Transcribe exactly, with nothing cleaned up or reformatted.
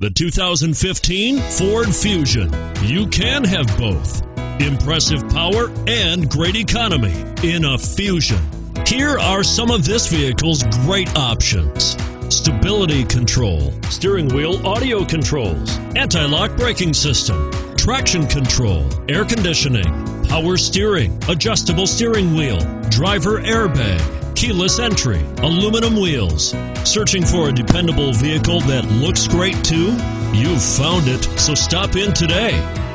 The two thousand fifteen Ford Fusion. You can have both. Impressive power and great economy in a Fusion. Here are some of this vehicle's great options: stability control, steering wheel audio controls, anti-lock braking system, traction control, air conditioning, power steering, adjustable steering wheel, driver airbag, keyless entry, aluminum wheels. Searching for a dependable vehicle that looks great too? You've found it, so stop in today.